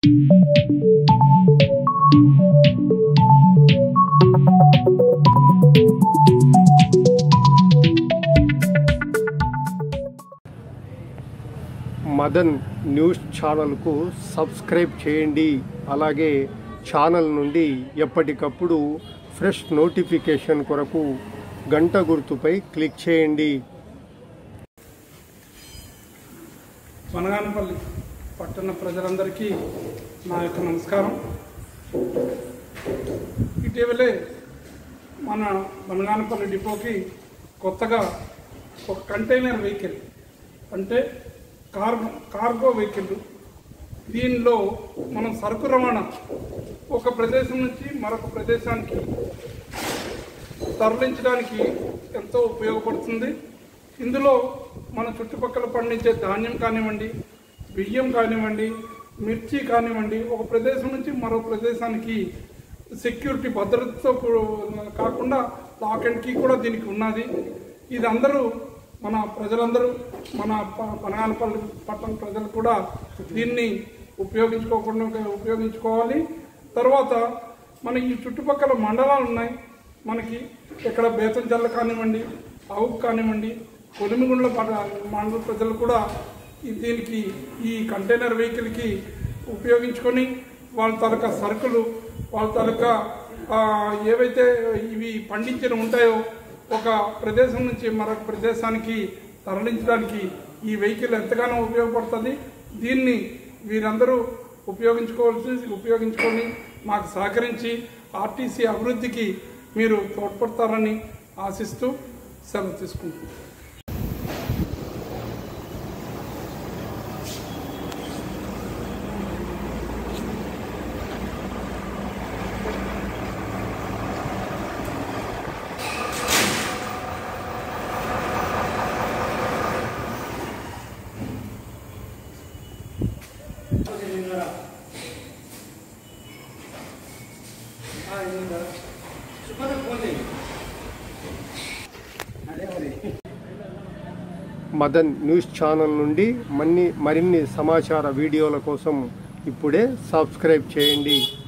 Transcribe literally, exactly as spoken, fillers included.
Madan news ఛానల్కు subscribe చేయండి. అలాగే ఛానల్ నుండి ఎప్పటికప్పుడు ఫ్రెష్ నోటిఫికేషన్ కొరకు గంట గుర్తుపై క్లిక్ చేయండి. వనగానపల్లి పట్టణ ప్రజలందరికీ నా యొక్క నమస్కారం. ఇటీవలే మన వనగానపల్లి డిపోకి కొత్తగా ఒక కంటైనర్ వెహికల్ అంటే కార్గో కార్గో వెహికల్, దీనిలో మనం సరుకు రవాణా ఒక ప్రదేశం నుంచి మరొక ప్రదేశానికి తరలించడానికి ఎంతో ఉపయోగపడుతుంది. ఇందులో మన చుట్టుపక్కల పండించే ధాన్యం కానివ్వండి, బియ్యం కానివ్వండి, మిర్చి కానివ్వండి, ఒక ప్రదేశం నుంచి మరో ప్రదేశానికి సెక్యూరిటీ భద్రతతో కాకుండా లాక్ అండ్ కీ కూడా దీనికి ఉన్నది. ఇది అందరూ మన ప్రజలందరూ మన వనగానపల్లి పట్టణ ప్రజలు కూడా దీన్ని ఉపయోగించుకోకుండా ఉపయోగించుకోవాలి. తర్వాత మన ఈ చుట్టుపక్కల మండలాలు ఉన్నాయి మనకి. ఇక్కడ బేతంచెర్ల కానివ్వండి, అవుకు కానివ్వండి, కొలిమిగుండ్ల మండల ప్రజలు కూడా దీనికి ఈ కంటైనర్ వెహికల్కి ఉపయోగించుకొని వాళ్ళ తాలూకా సరుకులు, వాళ్ళ తాలూకా ఏవైతే ఇవి పండించిన ఉంటాయో ఒక ప్రదేశం నుంచి మరొక ప్రదేశానికి తరలించడానికి ఈ వెహికల్ ఎంతగానో ఉపయోగపడుతుంది. దీన్ని వీరందరూ ఉపయోగించుకోవాల్సి ఉపయోగించుకొని మాకు సహకరించి ఆర్టీసీ అభివృద్ధికి మీరు తోడ్పడతారని ఆశిస్తూ సెలవు తీసుకుంటున్నాను. మదన్ న్యూస్ ఛానల్ నుండి మన్ని మరిన్ని సమాచార వీడియోల కోసం ఇప్పుడే సబ్స్క్రైబ్ చేయండి.